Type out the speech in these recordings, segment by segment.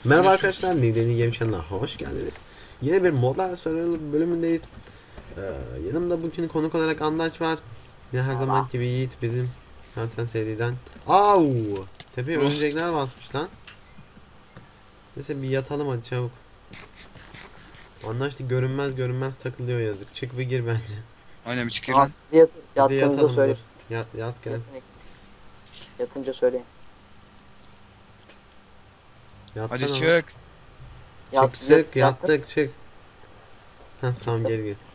Merhaba arkadaşlar, Nideni Game Channel'a hoş geldiniz. Yine bir Modlar Survival bölümündeyiz. Yanımda bugün konuk olarak Andaç var. Yine her zaman gibi Yiğit bizim zaten seriden. Au! Tepeye Oh, örümcekler basmış lan. Neyse bir yatalım hadi çabuk. Andaç da görünmez takılıyor yazık. Çık ve gir bence. aynen bir çıkır Tamam lan. siz Hadi yattığınızda yatalım dur. söyleyin. Yat gel. Yatınca söyleyin. Yatsana. Hadi çık. Çık yattık çık. Heh tamam geri gir.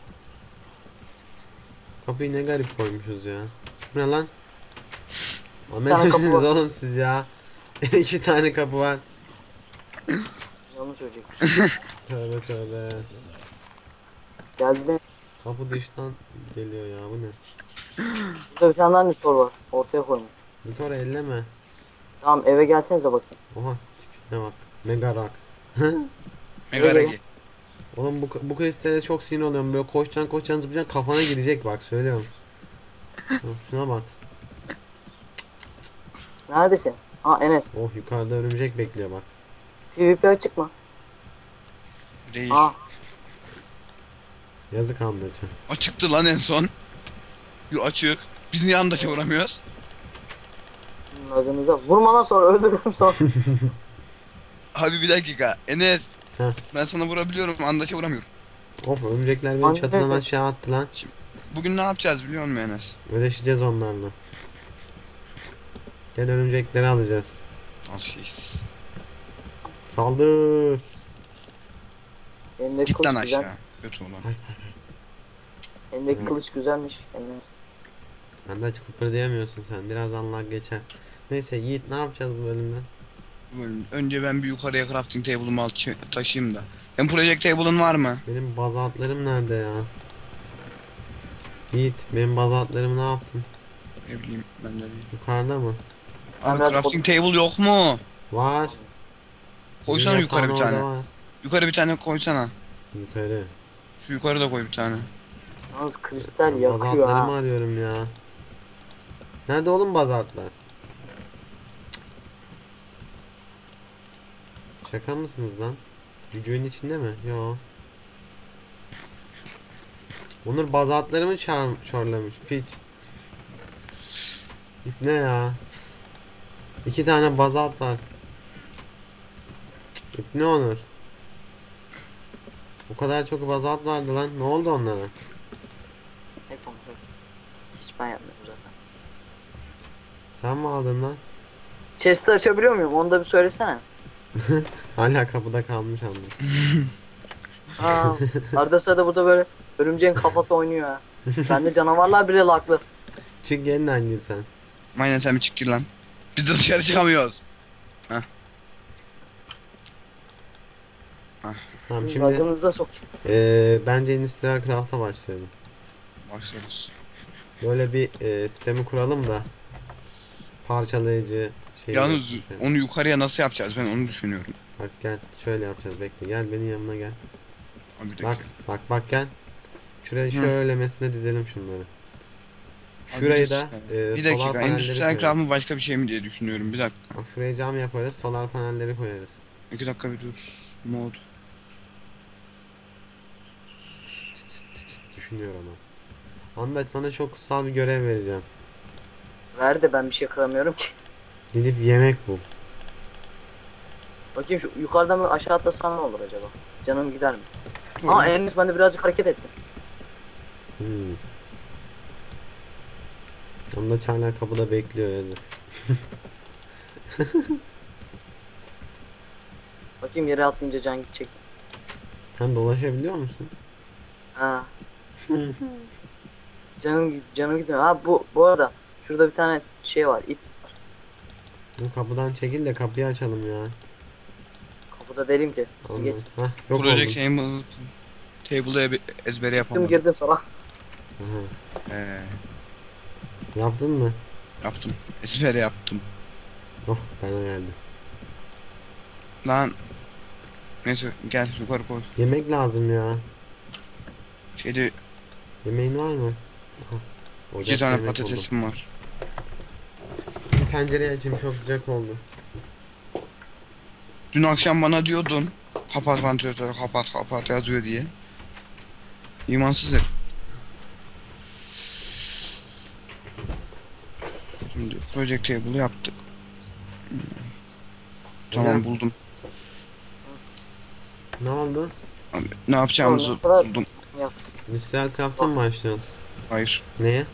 Kapıyı ne garip koymuşuz ya. Bu ne lan? Amel tane kapı misiniz var. oğlum siz ya? İki tane kapı var. Yanlış söyleyecek. Tövbe tövbe. Geldi. Kapı dıştan geliyor ya, bu ne? Burada bir tane daha nütor var. Ortaya koymuş. Git oraya elleme. Tamam eve gelsenize bakayım. Oha tipine bak. Mega rock. Megaragi. Oğlum bu kristale çok sinir oluyorum. Böyle koşacaksın zıplayacaksın kafana girecek bak söylüyorum. Şuna bak. Neredesin? Ha Enes. Oh yukarıda örümcek bekliyor bak. PvP açık mı? Değil. Ha. Yazık anlayacağım. Açıktı lan en son. Yo açık. Biz niye andaşa vuramıyoruz? Adınıza. Vurmadan sonra öldürürüm sonra. Abi bir dakika. Enes. Heh. Ben sana vurabiliyorum. Andaşa vuramıyorum. Of örümcekler beni Anne. çatıdan aşağı attı lan. Bugün ne yapacağız biliyor musun Enes? Ödeşeceğiz onlarla. Gel örümcekleri alacağız. Al şeysiz. Saldır. Elindeki Git lan kılıç güzel. aşağı. Kötü olan. Elindeki kılıç güzelmiş. Enes. Ben de hiç kıpırdayamıyorsun sen. Birazdan lag geçer. Neyse Yiğit ne yapacağız bu bölümde? Önce ben bir yukarıya crafting table'ımı taşıyayım da. Hem project table'ın var mı? Benim bazaltlarım nerede ya? Yiğit benim bazaltlarımı ne yaptın? Ne bileyim ben de değil. Yukarıda mı? Ben Abi biraz crafting table yok mu? Var. Koysana Benim yukarı bir yatağım tane. orada var. Yukarı bir tane koysana. Yukarı. Şu yukarı da koy bir tane. Yalnız kristal Ben yakıyor bazaltlarımı ha. arıyorum ya. Nerede oğlum bazaltlar? Şaka mısınız lan? Cücüğün içinde mi? Yo. Onur bazaltlarımı çorlamış piç. Ne ya? İki tane bazalt var. Ne Onur? O kadar çok bazalt vardı lan. Ne oldu onlara? Ne konuşuyor? Hiç ben yapmıyorum zaten. Sen mi aldın lan? Chest'i açabiliyor muyum? Onu da bir söylesene. Hala kapıda kalmış anladım. Ha, arada sırada burada böyle örümceğin kafası oynuyor ha. Bende canavarlar bile laklı. Çık yeniden gir sen. Aynen sen bir çık gir lan. Biz de dışarı çıkamıyoruz. Tamam Şimdi şimdi lagınıza sok. bence Industrial Craft'a başlayalım. Başlıyoruz. Böyle bir sistemi kuralım da parçalayıcı şey. Yalnız onu yukarıya nasıl yapacağız ben onu düşünüyorum. Bak gel şöyle yapacağız bekle gel benim yanıma gel. Abi bir Bak dakika. bak gel. Şuraya Hı. şöylemesine dizelim şunları. Abi Şurayı bir da dakika. Bir solar dakika. panelleri Endüstriyel koyarız. craft mı başka bir şey mi diye düşünüyorum. Bir dakika. Bak şuraya cam yaparız solar panelleri koyarız. 2 dakika bir dur. Mod. Düşünüyor ama. Andaç sana çok kutsal bir görev vereceğim. Ver de ben bir şey kıramıyorum ki. Gidip yemek bul. Bakayım şu yukarıdan mı aşağı atlasam ne olur acaba? Canım gider mi? Aa Enes ben de birazcık hareket ettim. Hmm. Andaç hala kapıda bekliyor yazık. Bakayım yere atlayınca can gidecek. Sen dolaşabiliyor musun? Ha. Canım gidiyor. Ha bu arada şurada bir tane şey var. İp Bu kapıdan çekil de kapıyı açalım ya. kapıda derim ki. Siz Anladım. geç. Hah yok Project oldum. table'ı ezbere Girdim yapamadım. girdim falan. Aha. Ee, Yaptın mı? yaptım. Ezbere yaptım. Oh bana geldi. Lan. Neyse gel yukarı koy. Yemek lazım ya. Şeyde Yemeğin var mı? Aha. 2 Ocakta tane yemek buldum. patatesim var. Bir pencereyi açayım çok sıcak oldu. Dün akşam bana diyordun. Kapat vantilatörü, kapat kapat yazıyor diye. İmansız herif. Şimdi project table yaptık. Tamam Hocam. buldum. Ne oldu? Abi, ne yapacağımızı Oğlum, ne kadar- buldum. Industrial Craft'a mı başlıyoruz? Hayır. Neye?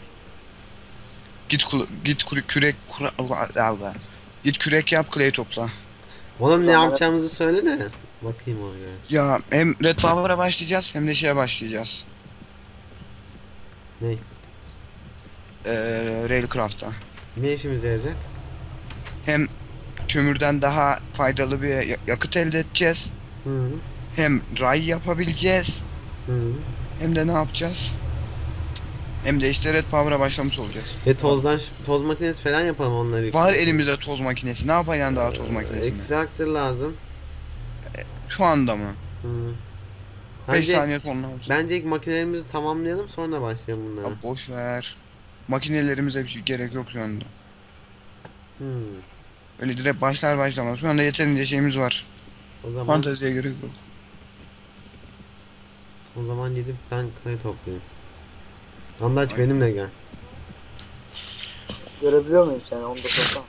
Git kürek yap, clay topla. Oğlum ne Tamam, yapacağımızı söyle de. Bakayım ona göre. Ya hem Red Power'a başlayacağız hem de şeye başlayacağız. Ne? Railcraft'a. Ne işimize yarayacak? Hem kömürden daha faydalı bir yakıt elde edeceğiz. Hı Hem ray yapabileceğiz. hı. Hem de ne yapacağız? Hem de işte Red Power'a başlamış olacağız. Toz makinesi falan yapalım onları. Var elimizde toz makinesi. Ne yapacaksın daha toz makinesini? Extractor lazım. Şu anda mı? Hı. 5 Bence, saniye sonra olsun. bence ilk makinelerimizi tamamlayalım sonra başlayalım bunlara. Ya boş ver. Makinelerimize bir şey gerek yok şu anda. Hı. Öyle direkt başlar başlamaz. Şu anda yeterince şeyimiz var. O zaman Fanteziye gerek yok. gidip ben clay toplayayım. Andaç benimle gel. Görebiliyor muyum seni? Onu da sorsana.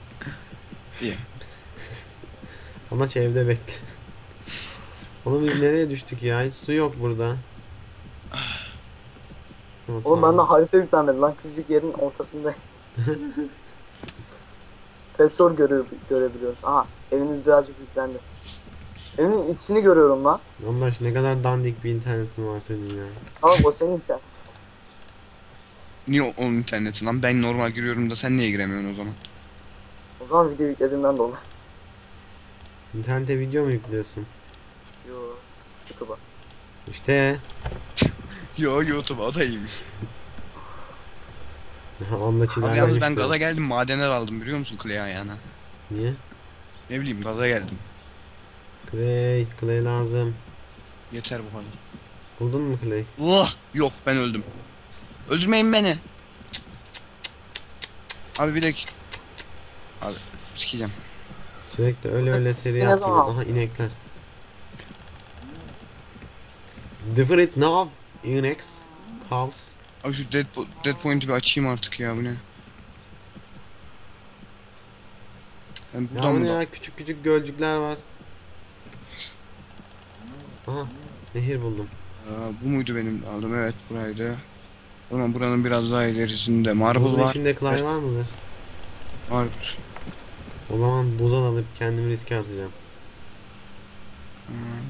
Andaç evde bekle. Oğlum biz nereye düştük ya? Hiç su yok burada. Tamam, Oğlum tamam. bende harita yüklenmedi lan. Küçücük yerin ortasında. Sensör görebiliyoruz. Aha, eviniz birazcık yüklendi. Evin içini görüyorum lan. Andaç ne kadar dandik bir internetin var senin ya. Ama o senin sen. Niye onun interneti lan? Ben normal giriyorum da sen niye giremiyorsun o zaman? O zaman video yüklediğimden dolayı. İnternete video mu yüklüyorsun? Yo, YouTube'a. İşte. Yo YouTube o da iyiymiş. Andaç Abi yalnız ilerlemiş ben biraz. gaza geldim, madenler aldım biliyor musun Clay ayağına? Niye? Ne bileyim gaza geldim. Clay lazım. Yeter bu kadar. Buldun mu Clay? Yok ben öldüm. Öldürmeyin beni. Abi bir dakika. Abi sikeceğim. Sürekli öyle seri Ne yaptım. zaman? Aha inekler. Different now inex cows. Abi şu dead point'i bir açayım artık ya, bu ne? Ben Ya buradan bu ne mı? ya, küçük küçük gölcükler var. Aha nehir buldum. Bu muydu benim aldım? Evet buraydı. O zaman buranın biraz daha ilerisinde marble Buzun var. içinde clay var mıdır? Var. O zaman buz alıp kendimi riske atacağım. Hmm.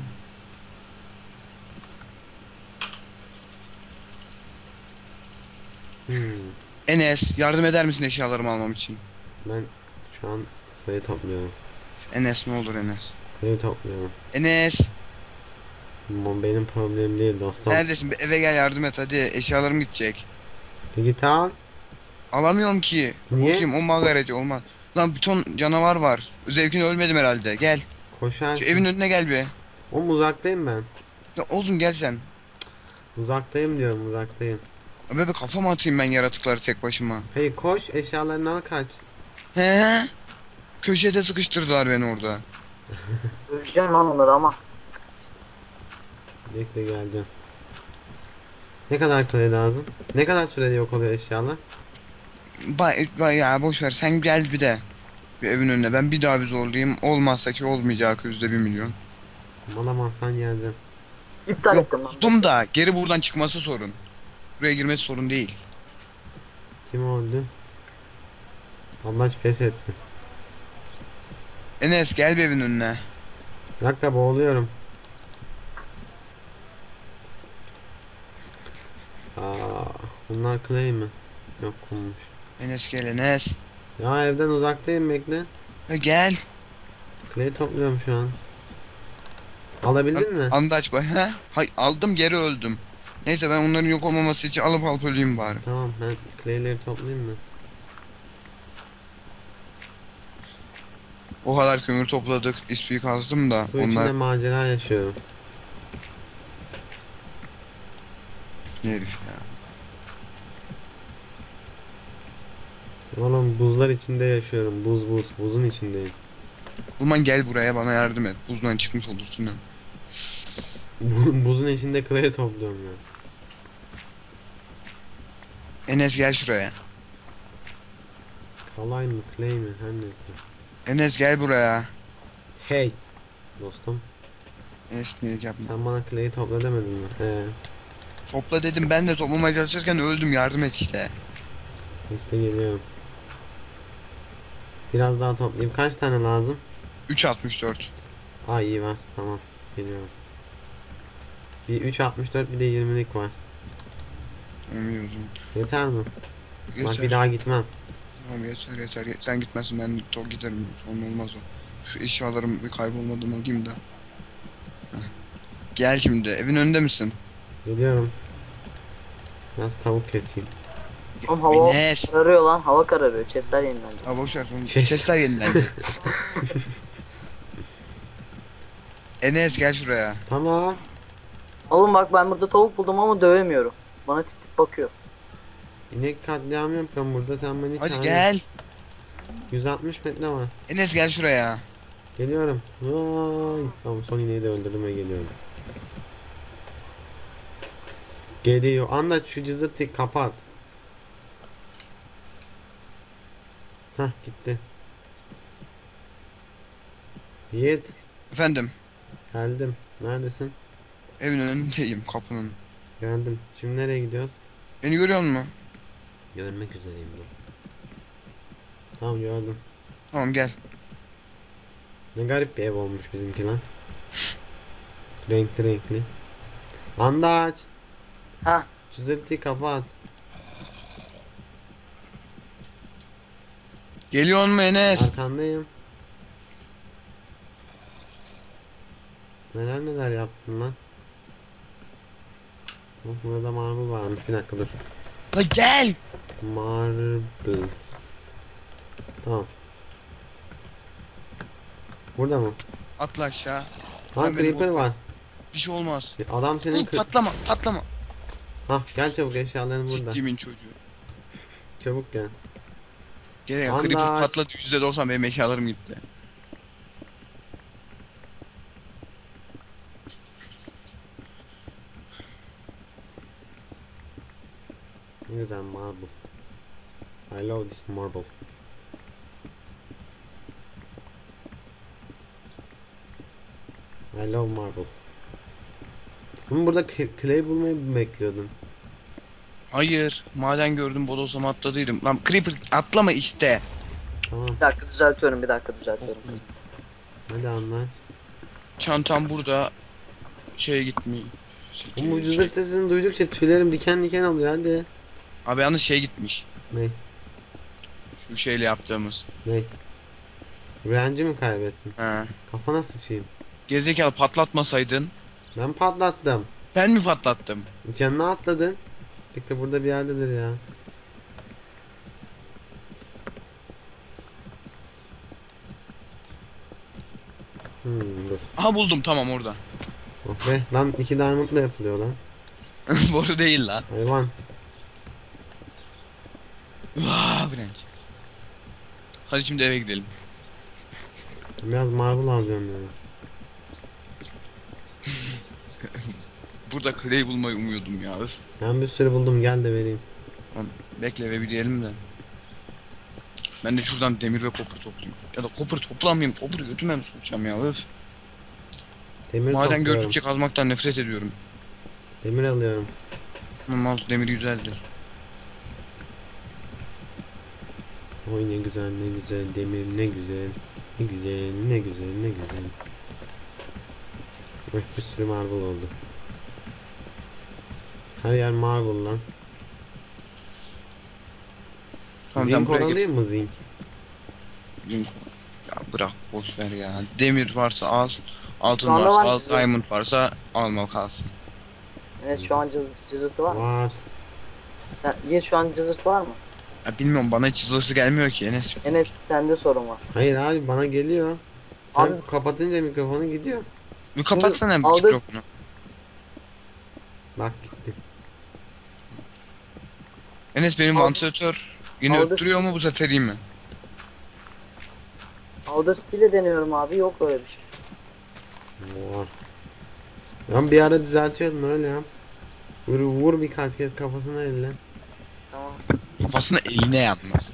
Enes yardım eder misin eşyalarımı almam için? Ben şu an clay topluyorum. Enes ne olur Enes. Clay topluyorum. Enes Aman benim problemim değil dostum. neredesin? Bir eve gel yardım et hadi, eşyalarım gidecek. Git al. Alamıyorum ki. Niye? Bakayım o magareci olmaz. Lan bir ton canavar var. Zevkine ölmedim herhalde. Gel. Koşarsın. Şu evin önüne gel bir. Oğlum uzaktayım ben. Ya oğlum gel sen. Uzaktayım diyorum, uzaktayım. Bebe kafama atayım ben yaratıkları tek başıma. Hayır koş, eşyalarını al kaç. He? Köşede sıkıştırdılar beni orada. Öleceğim lan onları ama. Bekle geldim. Ne kadar clay lazım? Ne kadar sürede yok oluyor eşyalar? Ya boş ver sen gel bir de. Bir evin önüne ben bir daha bir zorlayayım. Olmazsa ki olmayacak %1 milyon. Alamazsan geldim. İptal Yok ettim lan. tuttum da geri buradan çıkması sorun. Buraya girmesi sorun değil. Kim öldü? Anlaç pes etti. Enes gel bir evin önüne. Bir dakika boğuluyorum. Bunlar clay mi? Yok kummuş. Enes gel Enes. Ya evden uzaktayım bekle. Gel. Clay topluyorum şu an. Alabildin mi? Andaç bak. He? Hay aldım geri öldüm. Neyse ben onların yok olmaması için alıp öleyim bari. Tamam ben clayleri toplayayım mı? O kadar kömür topladık. İSP'yi kazdım da Su içinde macera yaşıyorum. ne herif ya. Oğlum buzlar içinde yaşıyorum. Buzun içindeyim. Bulman gel buraya bana yardım et. Buzdan çıkmış olursun hem. Buzun içinde clay topluyorum ya. Enes gel şuraya. Kalay mı clay mi her neyse. Enes gel buraya. Hey dostum, Enes niye yapma. sen bana clay'i topla demedin mi? Topla dedim, ben de toplamaya çalışırken öldüm, yardım et işte. Bekle geliyorum. Biraz daha toplayayım. Kaç tane lazım? 3.64. Aa iyi var. Tamam. Geliyorum. Bir 3.64 bir de 20'lik var. Umuyordum. Yeter mi? Bak Yeter. bir daha gitmem. Tamam yeter. Sen gitmezsin, ben giderim. Sorun olmaz o. Şu eşyalarım bir kaybolmadan alayım da. Heh. Gel şimdi, evin önünde misin? Geliyorum. Biraz tavuk keseyim. Oğlum hava Enes. kararıyor lan. Hava kararıyor. Chestler yenilendi. Ha boşver onu. Şey- Sesler yenilendi. Enes gel şuraya. Tamam. Oğlum bak ben burada tavuk buldum ama dövemiyorum. Bana tip tip bakıyor. İnek katliamı yapıyorum burada. Sen beni Hadi çağır. gel. 160 metre var. Enes gel şuraya. Geliyorum. Vay. Tamam son ineği de öldürdüm ve geliyorum. Geliyor. Anda şu cızırtıyı kapat. Hah gitti. Yiğit. Efendim. Geldim. Neredesin? Evin önündeyim, kapının. Geldim. Şimdi nereye gidiyoruz? Beni görüyor musun? Görmek üzereyim ben. Tamam gördüm. Tamam gel. Ne garip bir ev olmuş bizimki lan. Renkli renkli. Andaç. Ha Şu zırtıyı kapat. Geliyor mu Enes? Arkandayım. Neler neler yaptın lan. Oh, burada marble varmış. Bir dakika dur. La gel. Marble. Tamam. Burada mı? Atla aşağı. Lan Ben beni creeper var. Bir şey olmaz. Adam senin Patlama. Hah gel çabuk, eşyaların burada. Siktimin çocuğu. Çabuk gel. Gene Andaç. creeper patladı, %90 benim eşyalarım gitti. Ne güzel marble. I love this marble. I love marble. Ama burada clay bulmayı mı bekliyordun? Hayır, maden gördüm, bodosama atladıydım. Lan creeper atlama işte. Tamam. bir dakika düzeltiyorum bir dakika düzeltiyorum. Hadi anlat. Çantam burada. Şeye gitmiyor. Oğlum bu cızırtı sesini duydukça tüylerim diken diken oluyor hadi. Abi yalnız şey gitmiş. Ne? Şu şeyle yaptığımız. Ne? Direnci mi kaybettin? He. Kafana sıçayım. Gerizekalı patlatmasaydın. Ben patlattım. Ben mi patlattım? Canına atladın. Bekle burada bir yerdedir ya. Dur. Aha buldum, tamam orada. Oh be lan 2 diamondla yapılıyor lan. Boru değil lan. Hayvan. Vaa French. Hadi şimdi eve gidelim. Biraz marble alacağım yani. Burada clay bulmayı umuyordum ya. Öf. Ben bir sürü buldum, gel de vereyim. Lan bekle, eve bir diyelim de. Ben de şuradan demir ve kopur toplayayım. Ya da kopur toplamayayım. Kopur götürmem sokacağım ya. Öf. Demir Maden topluyorum. gördükçe kazmaktan nefret ediyorum. Demir alıyorum. Ama demir güzeldir. Oy ne güzel ne güzel demir, ne güzel. Ne güzel ne güzel ne güzel. Bak bir sürü marble oldu. Her yer marble lan. Tamam, sen Zinc buraya alayım mı zinc? git. Ya bırak boş ver ya. Demir varsa al. Altın Şu anda varsa var al. mı? Diamond varsa alma kalsın. Evet şu an cızırtı var mı? Var. Sen, Yiğit şu an cızırtı var mı? Ya bilmiyorum, bana hiç hızlısı gelmiyor ki Enes. Enes sende sorun var. Hayır abi bana geliyor. Sen Abi- kapatınca mikrofonu gidiyor. Bir kapatsana bir aldı- mikrofonu. Bak gitti. Enes benim Aldı- vantilatör yine aldı- öttürüyor mu bu sefer, iyi mi? Audacity ile deniyorum abi, yok öyle bir şey. Var. Ben bir ara düzeltiyordum öyle ya. Vur birkaç kez kafasına elle. Tamam. Kafasına eline yanmaz.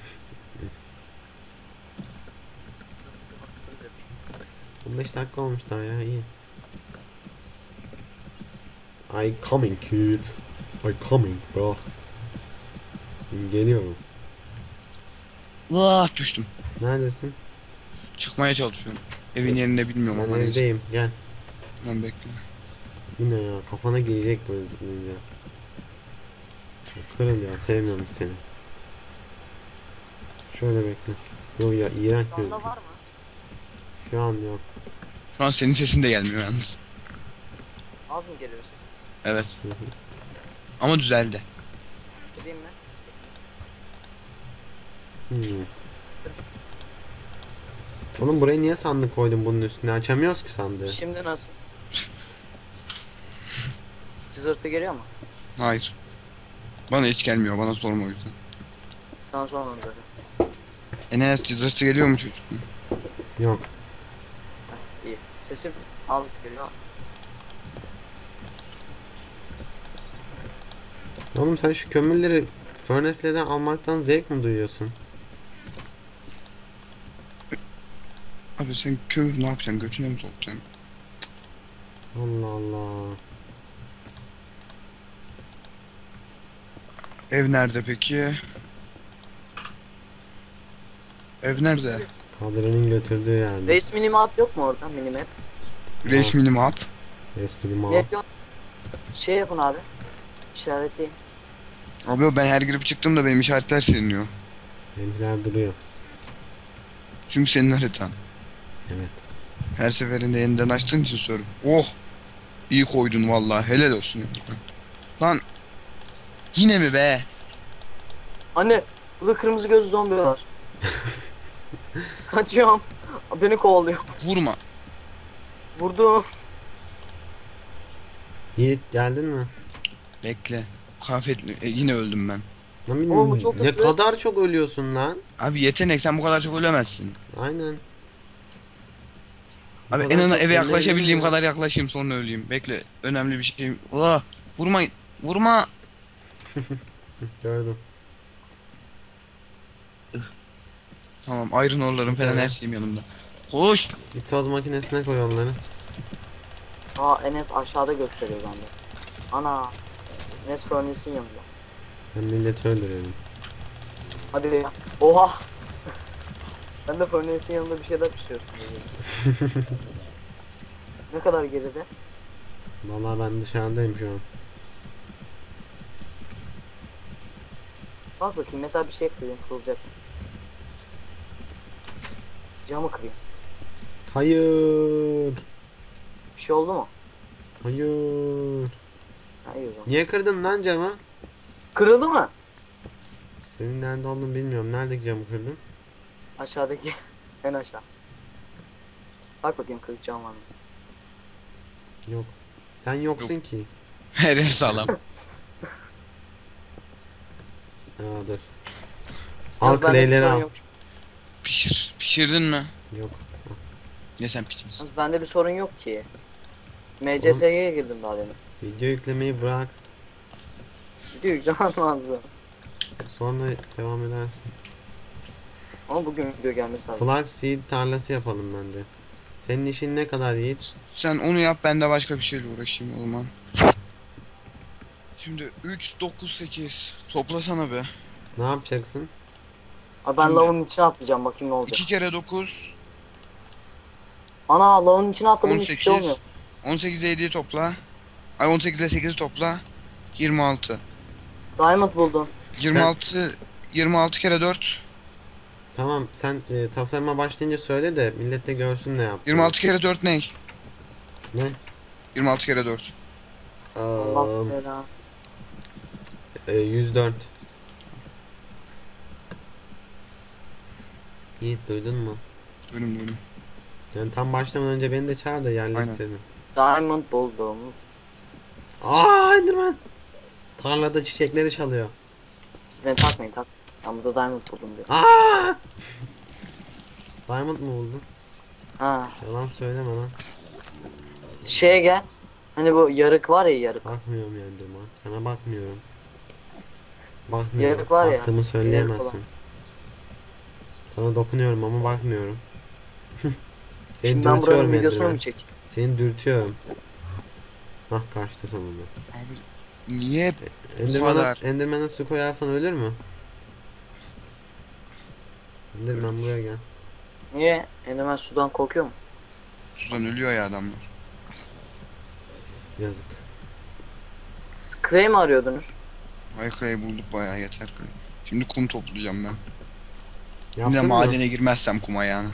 15 dakika olmuş daha ya, iyi. I coming kid. I coming bro. Şimdi geliyorum. Vah, düştüm. Neredesin? Çıkmaya çalışıyorum. Evin yerinde bilmiyorum Ben ama neyse. evdeyim, gel. Ben bekle. Bu ne ya, kafana girecek böyle zıplayınca. Kırıl ya, sevmiyorum seni. Şöyle bekle. Yok ya, iğrenç Şu bir. anda var mı? Şu an yok. Şu an senin sesin de gelmiyor yalnız. Az mı geliyor ses? Evet. Hı hı. Ama düzeldi. Gideyim mi? Hmm. Oğlum buraya niye sandık koydun bunun üstüne? Açamıyoruz ki sandığı. Şimdi nasıl? Cızırtı geliyor mu? Hayır. Bana hiç gelmiyor. Bana sorma o yüzden. Sana sormadım zaten. Enes, cızırtı geliyor mu çocuk? Yok. İyi. Sesim az geliyor. Oğlum sen şu kömürleri furnace'lerden almaktan zevk mi duyuyorsun? Abi sen kömür ne yapacaksın? Götüne mi sokacaksın? Allah Allah. Ev nerede peki? Ev nerede? Kadri'nin götürdüğü yerde. Race minimap yok mu orada? Minimap. Reis minimap. Resmini Ne mal. yapıyor? Şey yapın abi. İşaretleyin. Abi ben her girip çıktığımda benim işaretler siliniyor. Benimkiler duruyor. Çünkü senin haritan. Evet. Her seferinde yeniden açtığın için soruyorum. Oh! İyi koydun vallahi. Helal olsun ya. Lan! Yine mi be? Anne, burada kırmızı gözlü zombi var. Kaçıyorum. Beni kovalıyor. Vurma. Vurdum. Yiğit geldin mi? Bekle. Kafetli. Yine öldüm ben. Lan Oğlum bu çok ne hızlı. kadar çok ölüyorsun lan. Abi yetenek, sen bu kadar çok ölemezsin. Aynen. Bu Abi kadar en azından çok eve ölmeyelim yaklaşabildiğim ya. kadar yaklaşayım sonra öleyim. Bekle. Önemli bir şey. Oh! Vurmayın. Vurma. Gördüm. Tamam, iron ore'larım falan her Evet. şeyim yanımda. Koş. Bir toz makinesine koy onları. Aa, Enes aşağıda gösteriyor bende. Ana. Enes furnace'in yanında. Ben milleti öldürelim. Hadi ya. Oha. Ben de furnace'in yanında bir şeyler pişiriyorsun. Ne kadar geride? Vallahi ben dışarıdayım şu an. Bak bakayım, mesela bir şey kırayım, kırılacak. Camı kırayım. Hayır. Bir şey oldu mu? Hayır. Hayır o zaman. Niye kırdın lan camı? Kırıldı mı? Senin nerede olduğunu bilmiyorum. Neredeki camı kırdın? Aşağıdaki. En aşağı. Bak bakayım, kırık cam var mı? Yok. Sen yoksun ki. Her yer sağlam. Aa dur. Yalnız Al bende bir kleyleri sorun al. yok. Pişir. Pişirdin mi? Yok. Ya sen piç misin? Yalnız bende bir sorun yok ki. MCSG'ye girdim daha demin. Video yüklemeyi bırak. Video yüklemem lazım. Sonra devam edersin. Ama bugün video gelmesi lazım. Flaxseed tarlası yapalım bence. Senin işin ne kadar Yiğit? Sen onu yap, ben de başka bir şeyle uğraşayım o zaman. Şimdi 3, 9, 8. Toplasana be. Ne yapacaksın? Abi ben Şimdi- lavın içine atlayacağım, bakayım ne olacak. 2 kere 9, Ana, lavın içine atladım, hiçbir şey 18. olmuyor. 18 ile 7'yi topla. Ay 18 ile 8'i topla. 26. Diamond buldum. 26 kere 4. Tamam sen tasarıma başlayınca söyle de millet de görsün ne yaptığını. 26 kere 4 ne? Ne? 26 kere 4. Allah belanı. 104. Yiğit duydun mu? Bölüm. Yani tam başlamadan önce beni de çağır da yerleştirelim. Diamond buldum. Aa Enderman! Tarlada çiçekleri çalıyor. Beni takmayın, tak. Ben burada diamond buldum diyor. Aa! Diamond mı buldun? Ha. Yalan söyleme lan. Şeye gel. Hani bu yarık var ya, yarık. Bakmıyorum Enderman. Sana bakmıyorum. Bakmıyorum. Yarık var ya, Baktığımı yarık söyleyemezsin. Sana dokunuyorum ama bakmıyorum. Seni Şimdi ben buranın dürtüyorum videosunu Enderman. mu çekeyim? Seni dürtüyorum. Hah kaçtı sonunda. Abi niye kadar? Enderman'a su koyarsan ölür mü? Enderman buraya gel. Niye? Enderman sudan korkuyor mu? Sudan ölüyor ya adamlar. Yazık. Siz Clay mi arıyordunuz? Ay kayı bulduk bayağı, yeter kayı. Şimdi kum toplayacağım ben. Yine Yaptın mı? madene girmezsem kuma yani.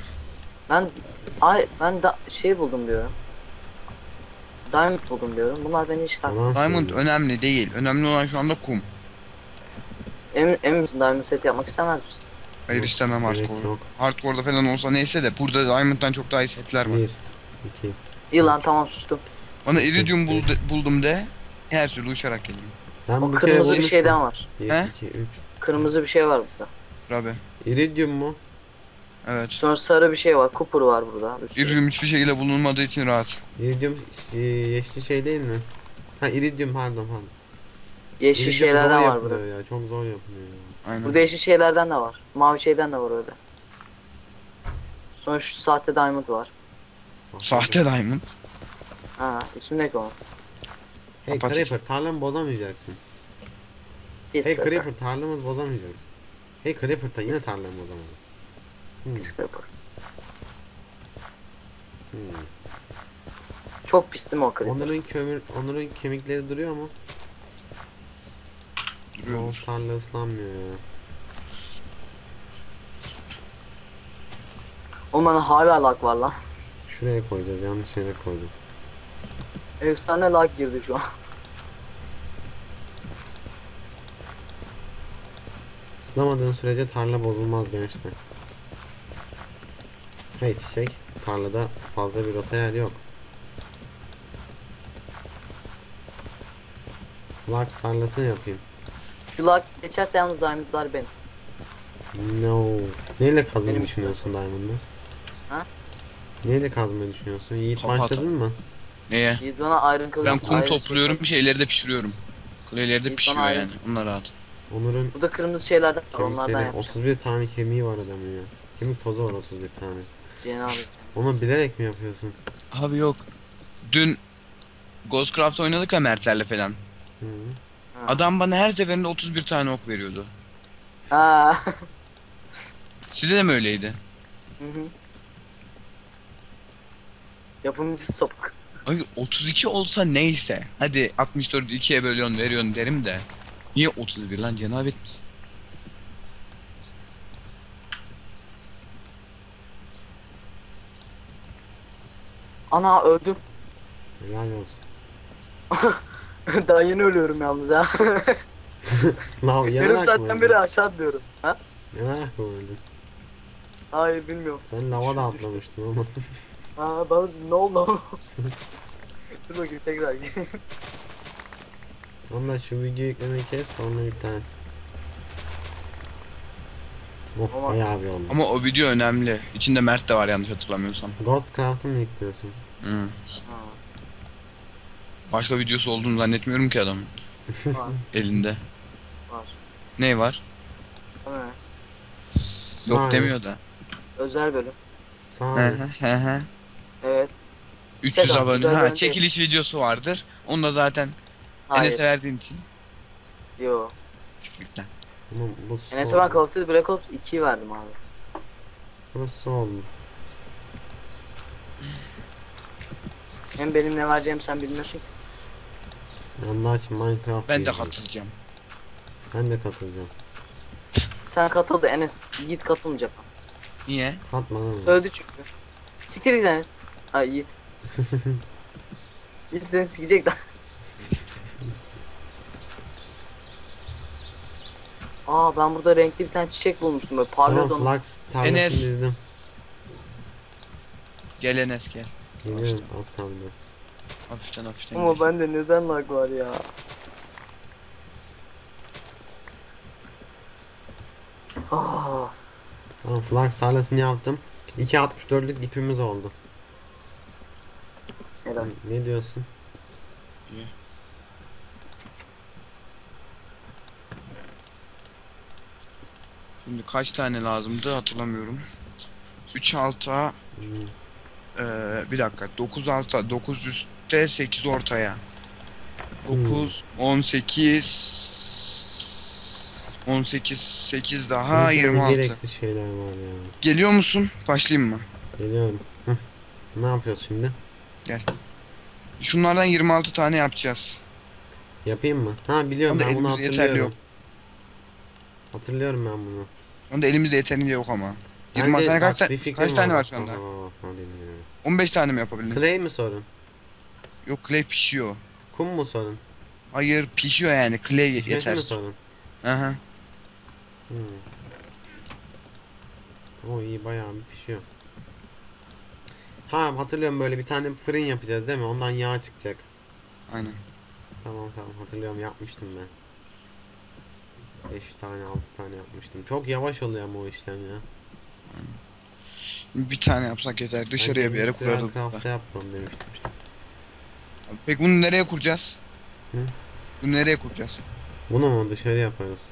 Ben şey buldum diyorum. Diamond buldum diyorum. Bunlar beni hiç takmıyor. Yalan Diamond söylüyorsun. önemli değil. Önemli olan şu anda kum. Emin misin, Diamond set yapmak istemez misin? Hayır Yok, istemem gerek hardcore. yok. Hardcore'da falan olsa neyse de burada Diamond'dan çok daha iyi setler var. 1 2 İyi lan, tamam, sustum. Bana Iridium buldum de her türlü uçarak gelirim. Ben O bir kere kırmızı bir bulmuştum. şeyden var. 1 He? 2 3 Kırmızı bir şey var burada. Rabe. Iridium mu? Evet. Sonra sarı bir şey var. Copper var burada. Bir sürü. Iridium hiçbir şekilde bulunmadığı için rahat. Iridium yeşil şey değil mi? Ha iridium pardon. Yeşil Iridium şeylerden zor var yapılıyor burada. ya. Çok zor yapılıyor ya. Aynen. Burada yeşil şeylerden de var. Mavi şeyden de var öyle. Sonra şu sahte diamond var. Sahte Diamond. Ha, ismi ne ki onun? Hey Apaçık. Creeper tarlamı bozamayacaksın. Pis Hey Creeper. Creeper tarlamı bozamayacaksın. Hey Creeper yine tarlamı bozamadın. Pis Creeper. Hmm. Çok pis değil mi o Creeper? Onların kemikleri duruyor mu? O Duruyordur. tarla ıslanmıyor ya. Oğlum bana hala lag var lan. Şuraya koyacağız, yanlış yere koydum. Efsane lag girdi şu an. Zıplamadığın sürece tarla bozulmaz gençler. Hey çiçek, tarlada fazla bir rota yer yok. Laks tarlasını yapayım. Şu lag geçerse yalnız diamondlar benim. No. Neyle kazmayı Benim- düşünüyorsun Diamond'ı? Ha? Neyle kazmayı düşünüyorsun? Yiğit Kafa başladın mı? Neye? Yiğit bana Iron Kılıç... Ben kum Iron topluyorum, Kılıç- şeyleri de pişiriyorum. Clay'leri de İyi, pişiyor sana yani. Onlar rahat. Onur'un Burada kırmızı şeylerden var, onlardan kemikleri, yapacağım. 31 tane kemiği var adamın ya. Kemik tozu var 31 tane. Cenab-ı. Onu bilerek mi yapıyorsun? Abi yok. Dün Ghostcraft oynadık ya Mertlerle falan. Hı. Ha. Adam bana her seferinde 31 tane ok veriyordu. Ha. Size de mi öyleydi? Hı hı. Yapımcı sapık. Hayır 32 olsa neyse. Hadi 64'ü 2'ye bölüyorsun veriyorsun derim de. Niye 31 lan, cenabet misin? Ana, öldüm. Helal olsun. Daha yeni ölüyorum yalnız ha. Lav Yarım yanarak mı saatten beri öldün? aşağı diyorum. Ha? Yanarak mı öldün? Hayır, bilmiyorum. Sen lava da atlamıştın ama. Aa, bana ne oldu? Dur bakayım, tekrar geleyim. Ondan şu videoyu yüklemeyi kes sonra yüklersin. Of Ama- bayağı bir oldu. Ama o video önemli. İçinde Mert de var yanlış hatırlamıyorsam. Ghostcraft'ı mı yüklüyorsun? Hı. Ha, Başka videosu olduğunu zannetmiyorum ki adamın var, elinde. var. Ne var? Sana ne? Yok Saniye. demiyor da. Özel bölüm. Sağ Hı ol. hı hı hı. Evet. 300 Selam, abone. özel Ha, bölüm çekiliş videosu vardır. Onu da zaten Hayır. Enes'e verdiğin için. Yo. Çıktık lan. Ama bu su Enes'e ben oldu. Call of Duty Black Ops 2'yi verdim abi. Burası su oldu. Hem benim ne vereceğimi sen bilmiyorsun ki. Yandaç Minecraft Ben de diyeceğim. katılacağım. Ben de katılacağım. Sen katıl da Enes, Yiğit katılmayacak. Niye? Katma lan. Öldü çünkü. Siktir git Enes. Ay Yiğit. Yiğit seni sikecek lan. Aa, ben burada renkli bir tane çiçek bulmuştum böyle parlıyordu Tamam onu. Flux tarlasını Enes. dizdim. Gel Enes gel. Geliyorum az kaldı. Hafiften hafiften Ama gel. bende neden lag var ya? Ah, Tamam Flux tarlasını yaptım. 2.64'lük ipimiz oldu. Helal. Ne diyorsun? İyi. Şimdi kaç tane lazımdı hatırlamıyorum. 3 alta, Hmm. bir dakika. 9 alta, 9 üstte, 8 ortaya. 9, 18, 18, 8 daha Bunun içinde 26. gereksiz şeyler var ya. Geliyor musun? Başlayayım mı? Geliyorum. Hıh. Ne yapıyoruz şimdi? Şunlardan 26 tane yapacağız. Yapayım mı? Ha biliyorum, Ama ben bunu elimizde yeterli hatırlıyorum. yok. Hatırlıyorum ben bunu. Onda elimizde yeterince yok ama. 20 Bence tane bak, bir fikrim kaç tane var şu Bak, anda? bak, bak, dinliyorum. 15 tane mi yapabildin? Clay mi sorun? Yok, clay pişiyor. Kum mu sorun? Hayır, pişiyor yani, clay Pişmesi yeter. mi sorun? Aha. Hmm. O iyi, bayağı bir pişiyor. Ha hatırlıyorum, böyle bir tane fırın yapacağız değil mi? Ondan yağ çıkacak. Aynen. Tamam hatırlıyorum, yapmıştım ben. 5 tane 6 tane yapmıştım. Çok yavaş oluyor ama o işlem ya. Bir tane yapsak yeter. Dışarıya Bence bir yere Industrial kurarız. Craft'ta yapmam demiştim işte. Peki bunu nereye kuracağız? Hı? Bunu nereye kuracağız? Bunu mu dışarı yaparız?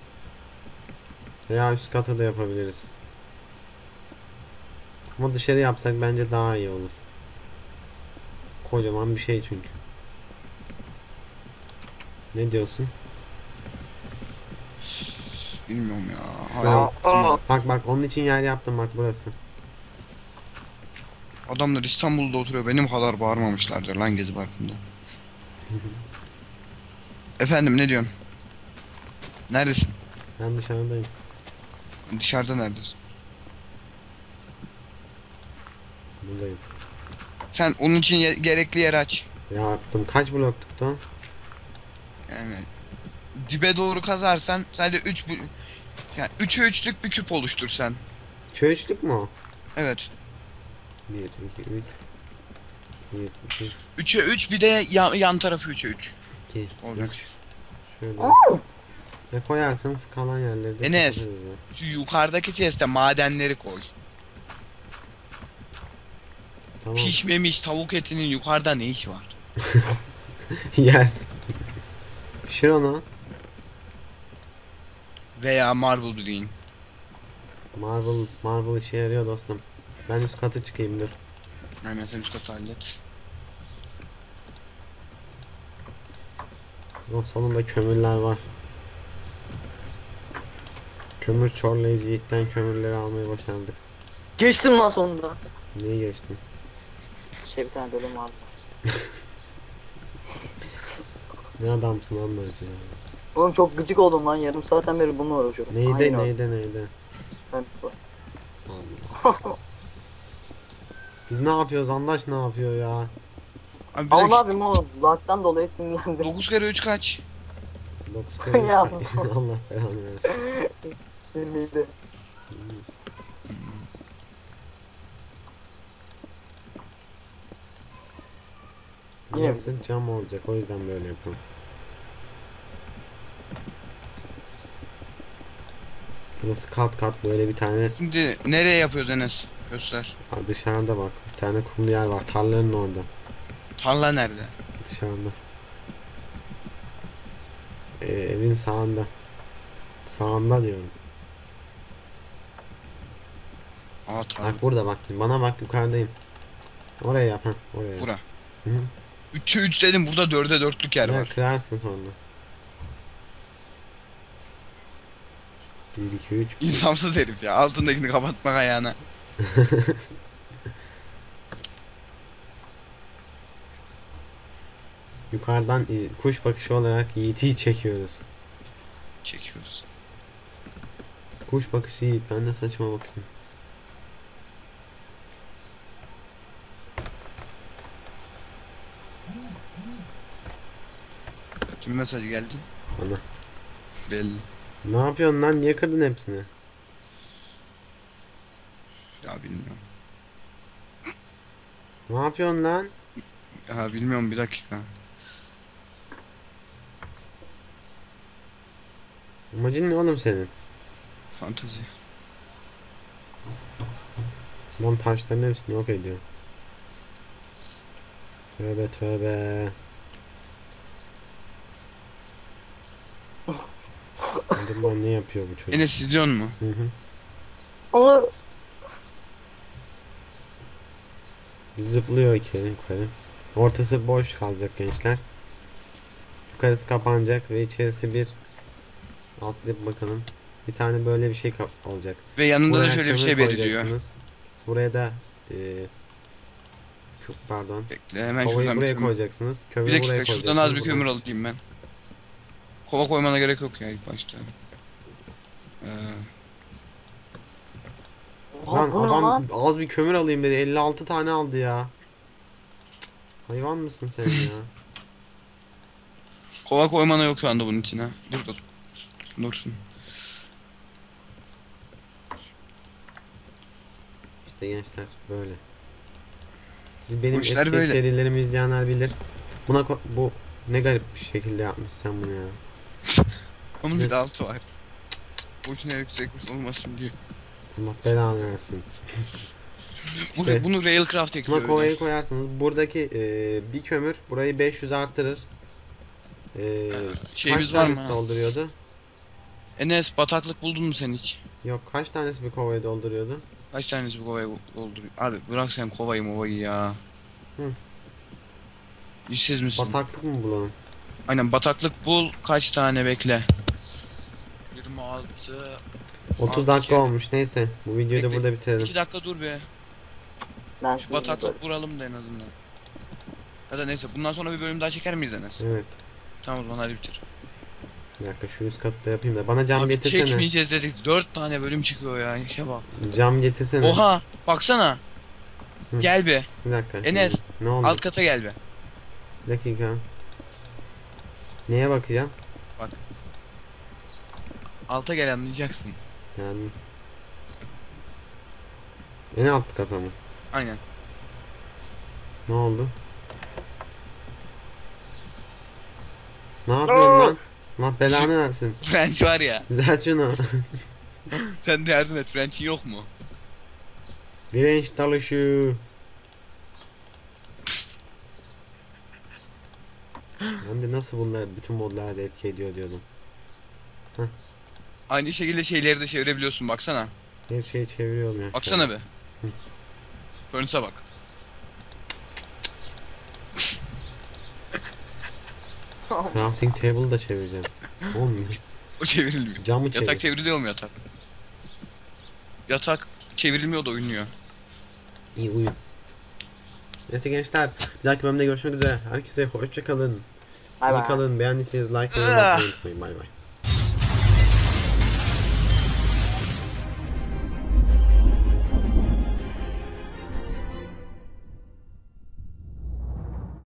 Veya üst kata da yapabiliriz. Ama dışarı yapsak bence daha iyi olur. Kocaman bir şey çünkü. Ne diyorsun? Bilmiyorum ya. Aa, Hala Bak onun için yer yaptım, bak burası. adamlar İstanbul'da oturuyor. Benim kadar bağırmamışlardır lan Gezi Parkı'nda. Efendim, ne diyorsun? Neredesin? Ben dışarıdayım. Dışarıda neredesin? Buradayım. Sen onun için gerekli yeri aç. Yaptım. Kaç blok tuttu? Yani dibe doğru kazarsan sadece 3 yani 3'e 3'lük bir küp oluştur sen. Çöğüşlük mü o? Evet. 1, 2, 3. 1, 2, 3'e 3, bir de yan tarafı 3'e 3. 2, Olacak. 3. Şöyle. Ya koyarsın, kalan yerleri de Enes. kapatırız ya. Şu yukarıdaki chest'e madenleri koy. Tamam. Pişmemiş tavuk etinin yukarıda ne işi var? Yersin. Pişir onu. Veya marble bileyim. Marble işe yarıyor dostum. Ben üst katı çıkayım, dur. Aynen, sen üst katı hallet. O sonunda kömürler var. Kömür çorlayıcı itten kömürleri almayı başardık. Geçtim lan sonunda. Neyi geçtin? Bir tane bölüm vardı. Ne adamsın anlayıcı ya. Oğlum çok gıcık oldum lan, yarım saatten beri bununla uğraşıyorum. Neydi Aynen öyle. neydi? Ben Allah. Biz ne yapıyoruz? Andaş ne yapıyor ya? Abi bir Ama ne dakika. yapayım oğlum, lag'dan dolayı sinirlendim. 9 kere 3 kaç? 9 kere üç Ya. Allah belanı versin. Sinirliydi. Yine Burası cam olacak, o yüzden böyle yapıyorum. Burası kat kat böyle bir tane. Şimdi nereye yapıyoruz Enes? Göster. Dışarıda bak, bir tane kumlu yer var tarlanın orada. Tarla nerede? Dışarıda. Evin sağında. Sağında diyorum. Aa, tarla. Bak burada, bak bana bak, yukarıdayım. Oraya yap, ha oraya. Bura. Hı -hı. 3'e 3 dedim, burada 4'e 4'lük yer Ya var. kırarsın sonra. 1 2 3. İnsafsız herif ya. Altındakini kapatmak ayağına. Yukarıdan kuş bakışı olarak Yiğit'i çekiyoruz. Çekiyoruz. Kuş bakışı Yiğit, ben de saçma bakayım. Kim mesaj geldi? Bana. Belli. Ne yapıyorsun lan? Niye kırdın hepsini? Ya bilmiyorum. Ne yapıyorsun lan? Ya bilmiyorum, bir dakika. Amacın ne oğlum senin? Fantezi. Lan taşların hepsini yok ediyor. Tövbe tövbe. Acaba ne yapıyor bu çocuk? Enes izliyor mu? Hı hı. Ama Zıplıyor iki yukarı. Ortası boş kalacak gençler. Yukarısı kapanacak ve içerisi bir atlayıp bakalım. Bir tane böyle bir şey olacak. Ve yanında da Buraya şöyle bir kömür şey veriliyor. koyacaksınız. Buraya da çok pardon. Bekle hemen Kovayı şuradan buraya bir kömür. koyacaksınız. Bir Kömürü buraya dakika koyacaksınız. şuradan az bir Buradan- kömür alayım ben. Kova koymana gerek yok ya ilk başta. Lan bu ne adam lan? az bir kömür alayım dedi. 56 tane aldı ya. Hayvan mısın sen ya? Kova koymana yok şu anda bunun içine. Dur. Dursun. İşte gençler böyle. Siz benim Bu işler eski böyle. serilerimi izleyenler bilir. Bu ne garip bir şekilde yapmış sen bunu ya. Onun Evet. bir de altı var. Boşuna yüksek olmasın diye. Allah belanı versin. İşte- Bunu Railcraft Buna ekliyor. kovayı koyarsınız. Buradaki bir kömür burayı 500 artırır. Şeyimiz Kaç var mı? tanesi dolduruyordu? Enes bataklık buldun mu sen hiç? Yok, kaç tanesi bir kovayı dolduruyordu? Kaç tanesi bu kovayı dolduruyor? Abi bırak sen kovayı movayı ya. Hı. İşsiz misin? Bataklık mı bulalım? Aynen bataklık bul kaç tane bekle. 26 30 Altı dakika kere. olmuş. Neyse, bu videoyu da Bekle, burada bitirelim. 2 dakika dur be. Ben Şu sizi bataklık vuralım da en azından. Ya da neyse bundan sonra bir bölüm daha çeker miyiz Enes? Evet. Tamam o zaman hadi bitir. Bir dakika şu üst katta yapayım da. Bana cam Abi getirsene. çekmeyeceğiz dedik 4 tane bölüm çıkıyor ya işe bak. Cam getirsene. Oha baksana. Hı. Gel be Bir dakika. Enes, Ne oldu? alt kata gel be. Bir dakika. Neye bakacağım? Alta gel anlayacaksın. Yani. En alt kata mı? Aynen. Ne oldu? Ne yapıyorsun lan? Allah belanı versin. French var ya. Güzel şunu. Sen de yardım et French'in yok mu? Direnç dalışı. Ben de nasıl bunlar bütün modlarda etki ediyor diyordum. Aynı şekilde şeyleri de çevirebiliyorsun baksana. Her şeyi çeviriyorum ya. Baksana be. Hı. Furnace'a bak. Crafting table da çevireceğim. Olmuyor. O çevrilmiyor. Camı çevir. Yatak çevriliyor mu yatak? Yatak çevrilmiyor da oynuyor. İyi uyu. Neyse gençler, bir dahaki bölümde görüşmek üzere. Herkese hoşça kalın. Bay İyi bay. kalın. Beğendiyseniz like ve yorum atmayı unutmayın. Bay bay.